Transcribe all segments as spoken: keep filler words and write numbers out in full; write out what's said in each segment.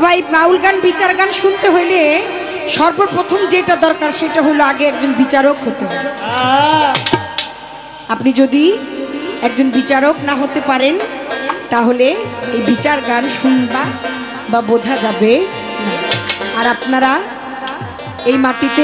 ভাই বাউল গান বিচার গান শুনতে হইলে সর্বপ্রথম যেটা দরকার সেটা হলো আগে একজন বিচারক হতে হবে। আপনি যদি একজন বিচারক না হতে পারেন তাহলে এই বিচার গান শুনবা বা বোঝা যাবে না। আর আপনারা এই মাটিতে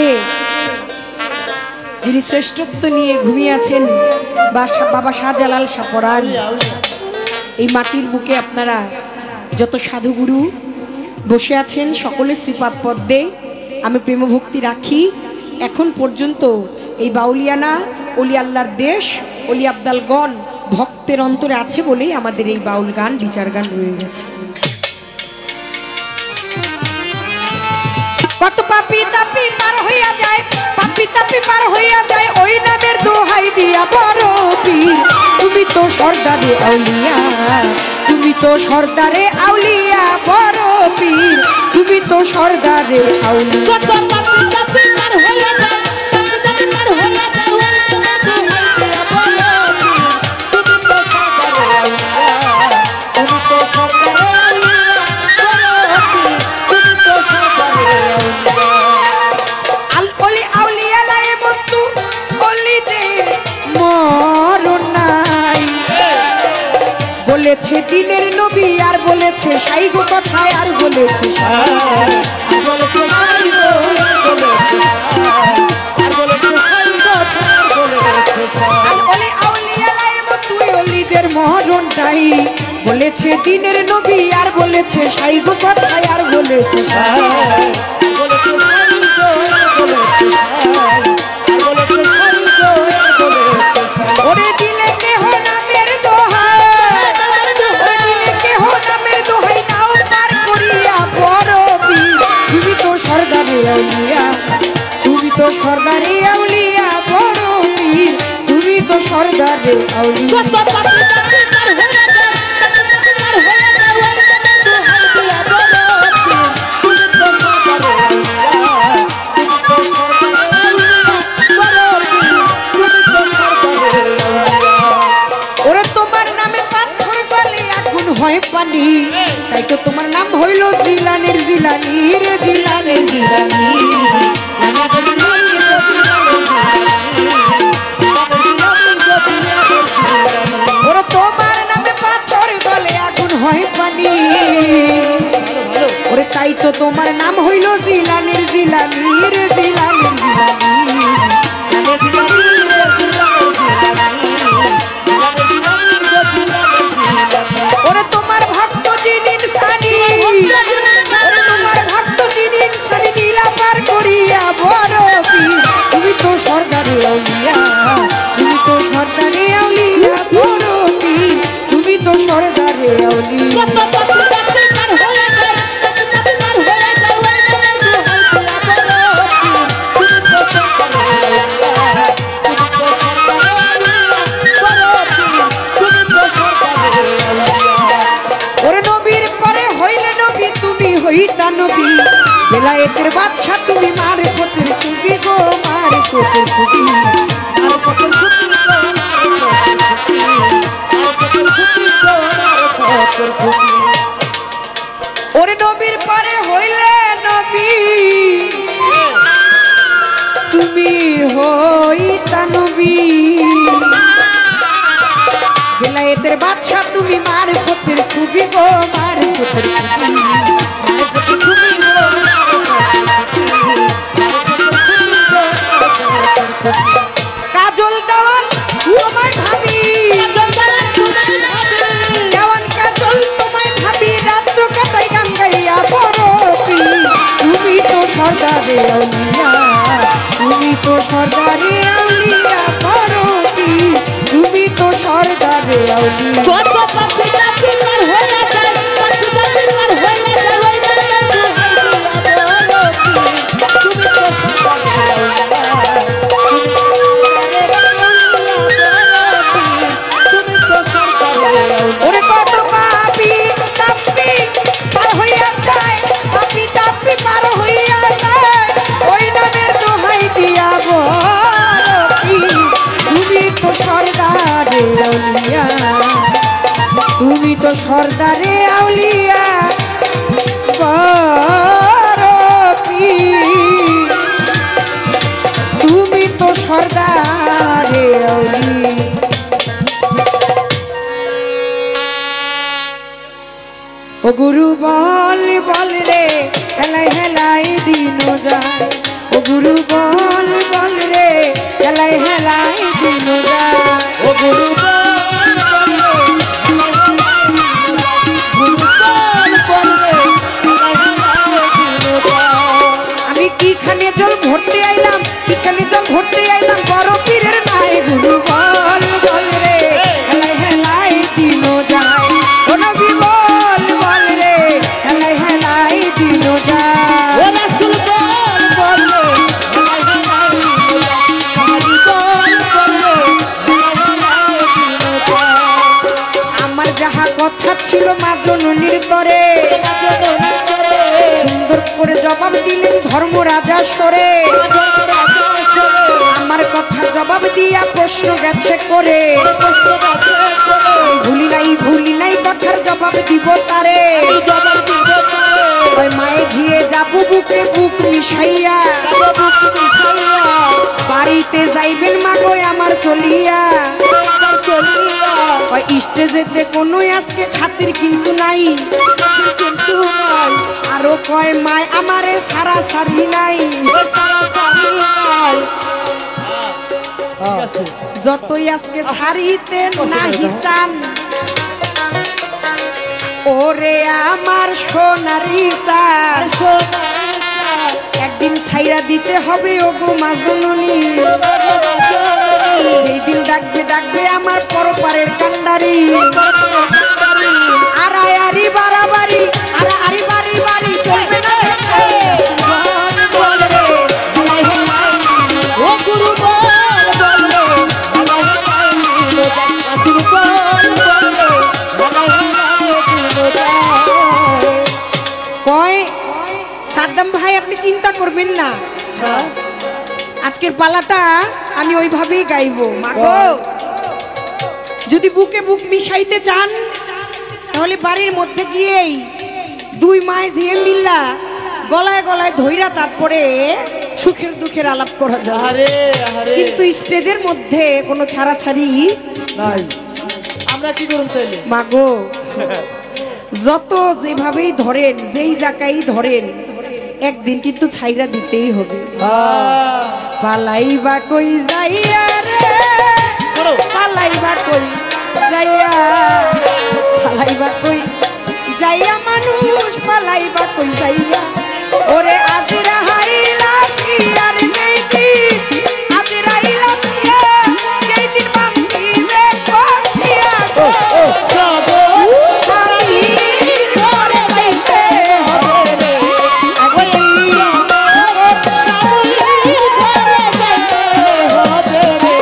যিনি শ্রেষ্ঠত্ব নিয়ে ঘুমিয়ে আছেন বাবা শাহজালাল শাহপরাণ, এই মাটির বুকে আপনারা যত সাধুগুরু বসে আছেন সকলের শ্রীপাদ পদ্মে আমি প্রেমভক্তি রাখি। এখন পর্যন্ত এই বাউলিয়ানা অলি আল্লাহর দেশ অলি আবদালগণ ভক্তের অন্তরে আছে বলেই আমাদের এই বাউল গান বিচার গান রয়ে গেছে। কত পাপি তাপি পার হইয়া যায়, পাপি তাপি পার হইয়া যায় ওই নামের দোহাই দিয়া বড় পীর। তুমি তো সর্দারে আউলিয়া, তুমি তো সর্দারে আউলিয়া বড় পীর, তুমি তো সর্দারে আউলিয়া। কত পাপি তাপি পার হইয়া যায়, পাপি তাপি পার হইয়া যায় ওই নামের দোহাই দিয়া বড় পীর। তুমি তো সর্দারে আউলিয়া, তুমি তো সর্দারে আউলিয়া বড় পীর, তুমি তো সর্দারে আউলিয়া। আল ওলি আউলিয়া লাই বন্ধু ওলি দে মরণ নাই, বলেছে দিনের নবী আর বলেছে সাইগো কথায় আর বলেছে সাই, বলেছে সাইগো বলেছে সাই, আর বলেছে সাইগো আর বলেছে সাই। আল ওলি আউলিয়া লাই বন্ধু ওলিদের মরণ নাই, বলেছে দিনের নবী আর বলেছে সাইগো কথায় আর বলেছে সাই, বলেছে সাইগো আর বলেছে সাই, আর বলেছে সাইগো আর বলেছে সাই। ওরে দিলে কেহ নামের দোহাই, দিলে কেহ নামের দোহাই নাও পার করিয়া বড় পীর। তুমি তো সর্দারে আউলিয়া, তুমি তো সর্দারে আউলিয়া বড় পীর, তুমি তো সর্দারে আউলিয়া। পানি তাই তো তোমার নাম হইল জিলানের জিলানি রে জিলানের জিলানি। ওরে তোমার নামে পাথর গলে আগুন হয় পানি, ওরে তাই তো তোমার নাম হইল জিলানের জিলানি রে জিলানের জিলানি। ওরে তোমার ভক্ত জিনিন সানি, ওরে তোমার ভক্ত জিনিন সানি নীলা পার করিয়া বড় পীর। তুমি তো সর্দারে আউলিয়া, তুমি তো সর্দারে আউলিয়া বড় পীর, তুমি তো সর্দারে আউলিয়া। বেলায়েতের বাদশা তুমি মারে ফতের খুবি গো মারে ফতের খুবি, মারে ফতের খুবি গো মারে ফতের খুবি। ওরে নবীর পরে হইলে নবী তুমি হইতা নবী, বেলায়েতের বাদশা তুমি মারে ফতের খুবি গো মারে ফতের খুবি, মারে ফতের খুবি গো। কাজল দেওয়ান তোমায় ভাবি, দেওয়ান কাজল তোমায় ভাবি, রাত্র কাটাই গান গাইয়া বড় পীর। তুমি তো সর্দারে আউলিয়া, তুমি তো সর্দারে আউলিয়া বড় পীর, তুমি তো সর্দারে আউলিয়া। তুমি তো সর্দারে আউলিয়া সর্দারে অলি। ও গুরু বল বল রে হেলাই হেলাই দিন যায়, ও গুরু বল বল রে হেলাই হেলাই দিন যায়, ও গুরু বল আমি কিখানে জল ভরতে আইলাম, কিখানে জল ভরতে আইলাম, বড় পীরের নাই। গুরু বল বল রে হেলাই হেলাই দিন যায়, ও নবী বল বল রে হেলাই হেলাই দিন যায়, ও রাসূল বল বল সাহাবী বল বল আমার যাহা কথা ছিল মা জননীর তরে, সুন্দর করে জবাব দিলেন ধর্মরাজা সরে। আমার কথা জবাব দিয়া প্রশ্ন গেছে করে, ভুলি নাই ভুলি নাই কথার জবাব দিব তারে। ওই মায়ে ঝিয়ে যাবো বুকে বুক মিশাইয়া, বাড়িতে যাইবেন মাগো আমার চলিয়া। ওই স্টেজেতে কোনো আজকে খাতির কিন্তু নাই, আরো কয় মায় আমারে সারা সারি নাই। যতই আজকে সারিতে নাহি চান, ওরে আমার সোনারি সার, একদিন ছাইরা দিতে হবে ওগো মা জননী। এই দিন ডাকবে ডাকবে আমার পরপারের কান্ডারি, আড়াই আড়ি বাড়াবাড়ি আড়া আড়ি বাড়ি বাড়ি চলবে না। ও গুরু বল বল রাসূল বল বল কয় সাদ্দাম ভাই আপনি চিন্তা করবেন না, আজকের পালাটা আমি ওইভাবেই গাইবো। মাগো যদি বুকে বুক মিশাইতে চান তাহলে বাড়ির মধ্যে গিয়েই দুই মাস ঝিয়ে মিল্লা গলায় গলায় ধইরা তারপরে সুখের দুঃখের আলাপ করা যায়। আরে আরে কিন্তু স্টেজের মধ্যে কোনো ছাড়াছাড়ি নাই, আমরা কি করব তাইলে? মাগো যত যেভাবেই ধরেন যেই জায়গায় ধরেন একদিন কিন্তু ছাইরা দিতেই হবে। পালাইবা কই যাইয়া রে, পালাইবা কই যাইয়া, পালাইবা কই যাইয়া মানুষ, পালাইবা কই যাইয়া। ওরে আজিরা হাইলা শিয়ার নেই, আজিরা হাইলা শিয়া যেই দিন বান্ধিলে কষিয়া গো যাবো সারি করে যাইতে হবে রে। সামনে ঘরে যাইতে হবে রে।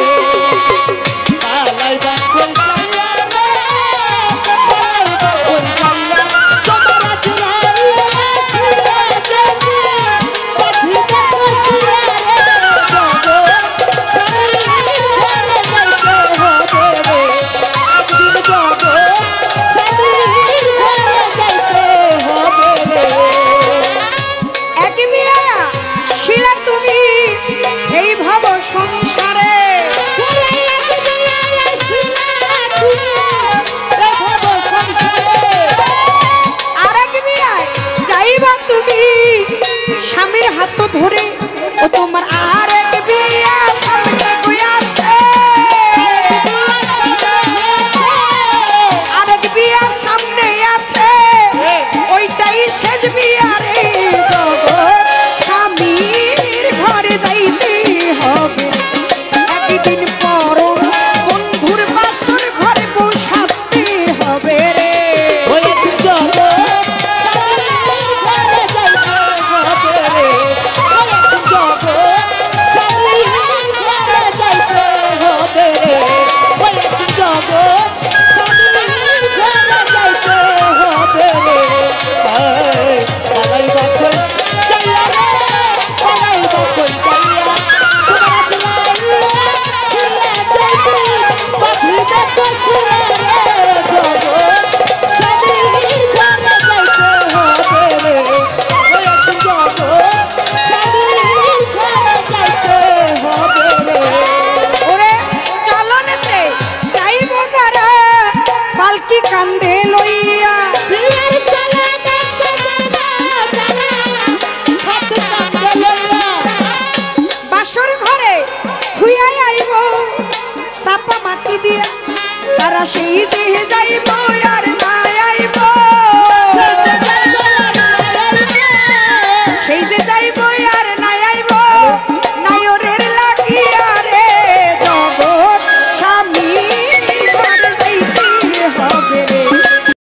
মাটি দিয়া তারা সেই যে যাইব আর না আইব